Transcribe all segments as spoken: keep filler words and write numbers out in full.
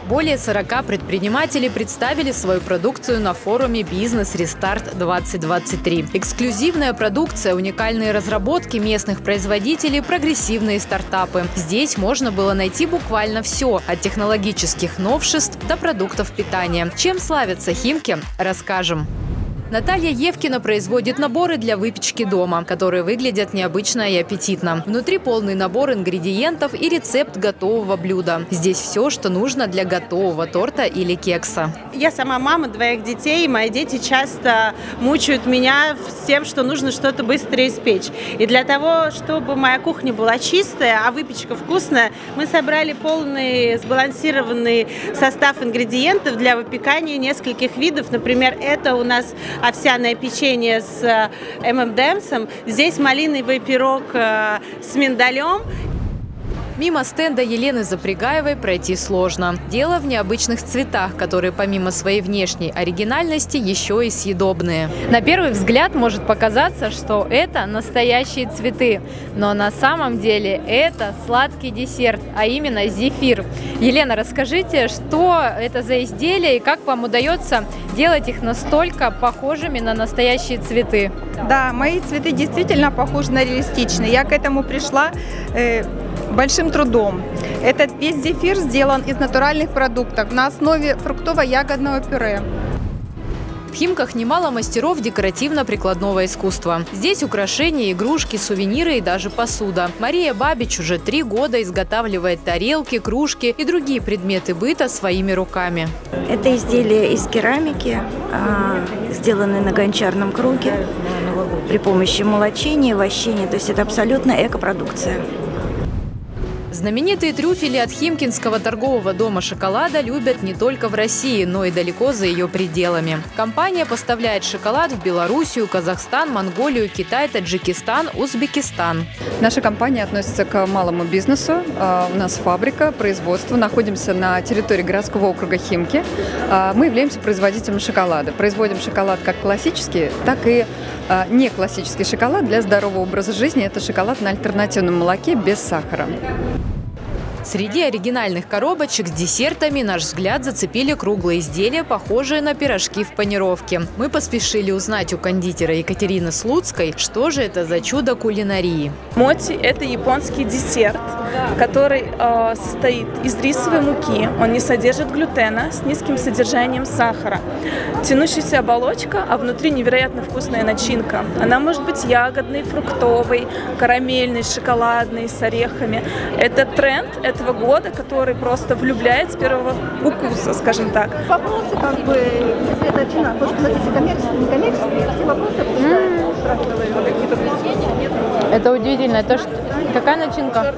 Более сорока предпринимателей представили свою продукцию на форуме «Бизнес Рестарт-двадцать двадцать три». Эксклюзивная продукция, уникальные разработки местных производителей, прогрессивные стартапы. Здесь можно было найти буквально все – от технологических новшеств до продуктов питания. Чем славятся Химки, расскажем. Наталья Евкина производит наборы для выпечки дома, которые выглядят необычно и аппетитно. Внутри полный набор ингредиентов и рецепт готового блюда. Здесь все, что нужно для готового торта или кекса. Я сама мама двоих детей, и мои дети часто мучают меня с тем, что нужно что-то быстро испечь. И для того, чтобы моя кухня была чистая, а выпечка вкусная, мы собрали полный сбалансированный состав ингредиентов для выпекания нескольких видов. Например, это у нас овсяное печенье с эм энд эмсом. Здесь малиновый пирог с миндалем. Мимо стенда Елены Запрягаевой пройти сложно. Дело в необычных цветах, которые помимо своей внешней оригинальности еще и съедобные. На первый взгляд может показаться, что это настоящие цветы. Но на самом деле это сладкий десерт, а именно зефир. Елена, расскажите, что это за изделия и как вам удается делать их настолько похожими на настоящие цветы? Да, мои цветы действительно похожи на реалистичные. Я к этому пришла э, большим трудом. Этот весь зефир сделан из натуральных продуктов на основе фруктово-ягодного пюре. В Химках немало мастеров декоративно-прикладного искусства. Здесь украшения, игрушки, сувениры и даже посуда. Мария Бабич уже три года изготавливает тарелки, кружки и другие предметы быта своими руками. Это изделия из керамики, сделанные на гончарном круге при помощи молочения, вощения. То есть это абсолютно экопродукция. Знаменитые трюфели от Химкинского торгового дома шоколада любят не только в России, но и далеко за ее пределами. Компания поставляет шоколад в Белоруссию, Казахстан, Монголию, Китай, Таджикистан, Узбекистан. Наша компания относится к малому бизнесу. У нас фабрика, производство. Находимся на территории городского округа Химки. Мы являемся производителем шоколада. Производим шоколад как классический, так и не классический шоколад для здорового образа жизни. Это шоколад на альтернативном молоке без сахара. Среди оригинальных коробочек с десертами наш взгляд зацепили круглые изделия, похожие на пирожки в панировке. Мы поспешили узнать у кондитера Екатерины Слуцкой, что же это за чудо кулинарии. Моти – это японский десерт, который э, состоит из рисовой муки. Он не содержит глютена, с низким содержанием сахара. Тянущаяся оболочка, а внутри невероятно вкусная начинка. Она может быть ягодной, фруктовой, карамельной, шоколадной, с орехами. Это тренд этого года, который просто влюбляет с первого укуса, скажем так. Вопросы, как бы, если это цена, то, что относится коммерчески, не коммерчески, все вопросы обсуждают. Это удивительно. Это что? Какая начинка?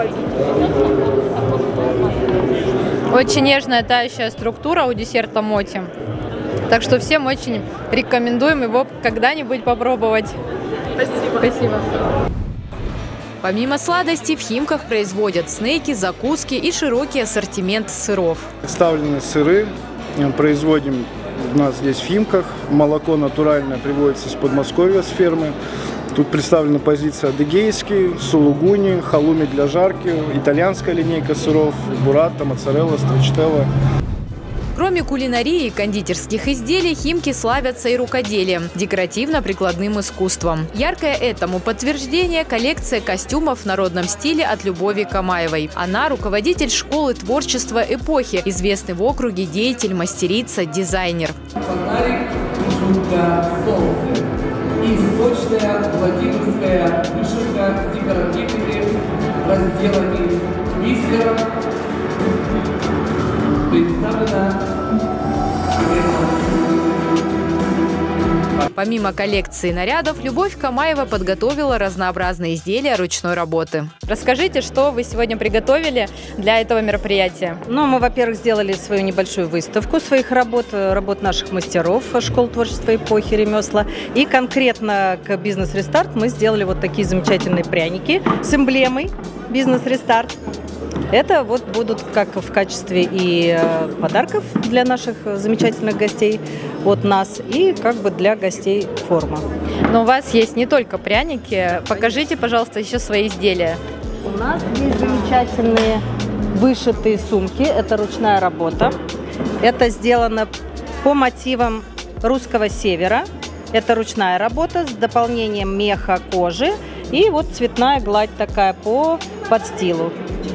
Очень нежная, тающая структура у десерта моти. Так что всем очень рекомендуем его когда-нибудь попробовать. Спасибо. Спасибо. Помимо сладостей в Химках производят снеки, закуски и широкий ассортимент сыров. Представлены сыры, производим у нас здесь в Химках. Молоко натуральное приводится из Подмосковья, с фермы. Тут представлена позиция адыгейский, сулугуни, халуми для жарки, итальянская линейка сыров, буррата, моцарелла, строчителла. Кроме кулинарии и кондитерских изделий, Химки славятся и рукоделием, декоративно-прикладным искусством. Яркое этому подтверждение – коллекция костюмов в народном стиле от Любови Камаевой. Она – руководитель школы творчества эпохи, известный в округе деятель, мастерица, дизайнер. Фонарик для солнца и сочная владимирская вышивка с декоративными разделами бисера представлена. Помимо коллекции нарядов, Любовь Камаева подготовила разнообразные изделия ручной работы. Расскажите, что вы сегодня приготовили для этого мероприятия? Ну, мы, во-первых, сделали свою небольшую выставку своих работ, работ наших мастеров школы творчества эпохи ремесла. И конкретно к «Бизнес Рестарт» мы сделали вот такие замечательные пряники с эмблемой «Бизнес Рестарт». Это вот будут как в качестве и подарков для наших замечательных гостей от нас, и как бы для гостей форма. Но у вас есть не только пряники. Покажите, пожалуйста, еще свои изделия. У нас есть замечательные вышитые сумки. Это ручная работа. Это сделано по мотивам русского севера. Это ручная работа с дополнением меха, кожи. И вот цветная гладь такая по подстилу.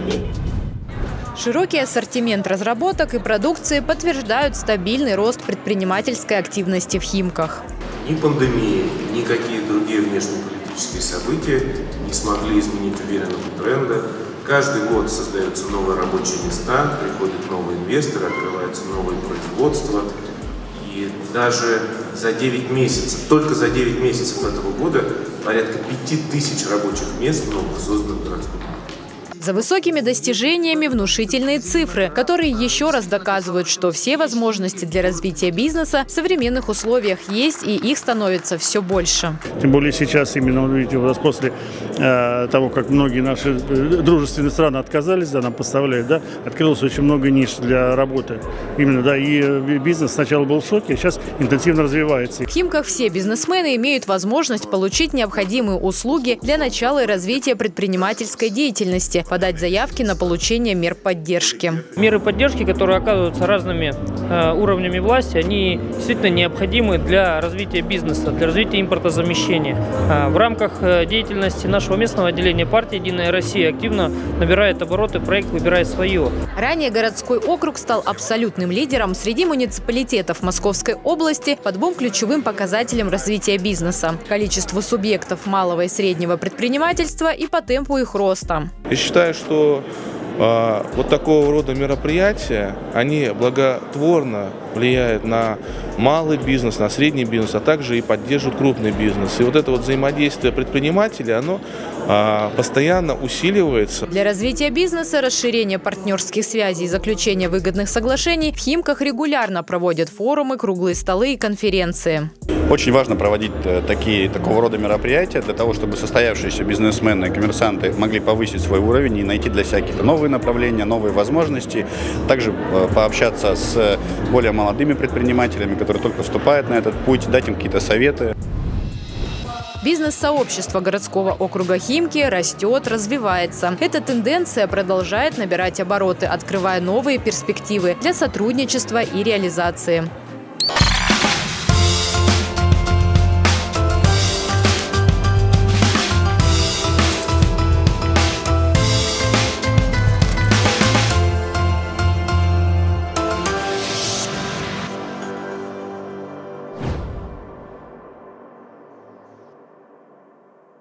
Широкий ассортимент разработок и продукции подтверждают стабильный рост предпринимательской активности в Химках. Ни пандемия, ни какие другие внешнеполитические события не смогли изменить уверенного тренда. Каждый год создаются новые рабочие места, приходят новые инвесторы, открываются новые производства. И даже за девять месяцев, только за девять месяцев этого года порядка пяти тысяч рабочих мест новых создано в городском. За высокими достижениями внушительные цифры, которые еще раз доказывают, что все возможности для развития бизнеса в современных условиях есть, и их становится все больше. Тем более сейчас, именно, видите, у нас после э, того, как многие наши дружественные страны отказались, да, нам поставляют, да, открылось очень много ниш для работы. Именно, да, и бизнес сначала был в шоке, а сейчас интенсивно развивается. В Химках все бизнесмены имеют возможность получить необходимые услуги для начала и развития предпринимательской деятельности, подать заявки на получение мер поддержки. Меры поддержки, которые оказываются разными э, уровнями власти, они действительно необходимы для развития бизнеса, для развития импортозамещения. Э, в рамках э, деятельности нашего местного отделения партии «Единая Россия» активно набирает обороты проект «Выбирай свое». Ранее городской округ стал абсолютным лидером среди муниципалитетов Московской области по двум ключевым показателям развития бизнеса – количеству субъектов малого и среднего предпринимательства и по темпу их роста. Я считаю, что э, вот такого рода мероприятия, они благотворно влияют на малый бизнес, на средний бизнес, а также и поддерживают крупный бизнес. И вот это вот взаимодействие предпринимателей, оно э, постоянно усиливается. Для развития бизнеса, расширения партнерских связей и заключения выгодных соглашений в Химках регулярно проводят форумы, круглые столы и конференции. Очень важно проводить такие, такого рода мероприятия для того, чтобы состоявшиеся бизнесмены и коммерсанты могли повысить свой уровень и найти для себя какие-то новые направления, новые возможности. Также пообщаться с более молодыми предпринимателями, которые только вступают на этот путь, дать им какие-то советы. Бизнес-сообщество городского округа Химки растет, развивается. Эта тенденция продолжает набирать обороты, открывая новые перспективы для сотрудничества и реализации.